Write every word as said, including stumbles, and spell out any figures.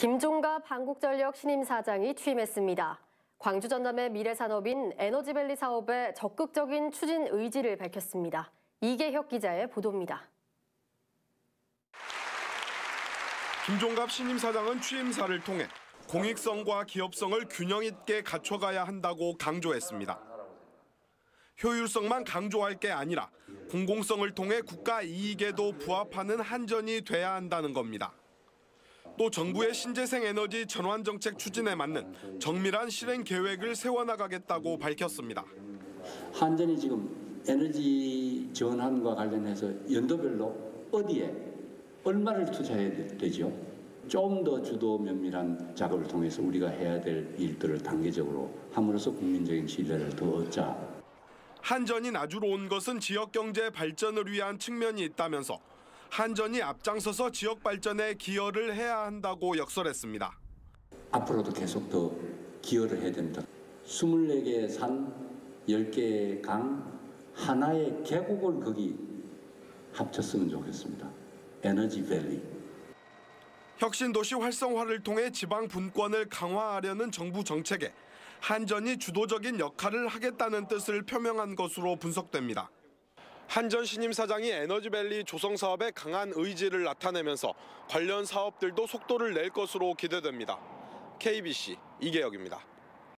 김종갑 한국전력 신임 사장이 취임했습니다. 광주 전남의 미래산업인 에너지밸리 사업에 적극적인 추진 의지를 밝혔습니다. 이계혁 기자의 보도입니다. 김종갑 신임 사장은 취임사를 통해 공익성과 기업성을 균형 있게 갖춰가야 한다고 강조했습니다. 효율성만 강조할 게 아니라 공공성을 통해 국가 이익에도 부합하는 한전이 돼야 한다는 겁니다. 또 정부의 신재생 에너지 전환 정책 추진에 맞는 정밀한 실행 계획을 세워나가겠다고 밝혔습니다. 한전이 지금 에너지 전환과 관련해서 연도별로 어디에 얼마를 투자해야 되죠? 좀 더 주도 면밀한 작업을 통해서 우리가 해야 될 일들을 단계적으로 함으로써 국민적인 신뢰를 더 얻자. 한전이 나주로 온 것은 지역 경제 발전을 위한 측면이 있다면서 한전이 앞장서서 지역 발전에 기여를 해야 한다고 역설했습니다. 앞으로도 계속 더 기여를 해야 됩니다. 스물네 개의 산, 열 개의 강, 하나의 계곡을 거기 합쳤으면 좋겠습니다. 에너지밸리. 혁신도시 활성화를 통해 지방 분권을 강화하려는 정부 정책에 한전이 주도적인 역할을 하겠다는 뜻을 표명한 것으로 분석됩니다. 한전 신임 사장이 에너지밸리 조성 사업에 강한 의지를 나타내면서 관련 사업들도 속도를 낼 것으로 기대됩니다. 케이비씨 이계혁입니다.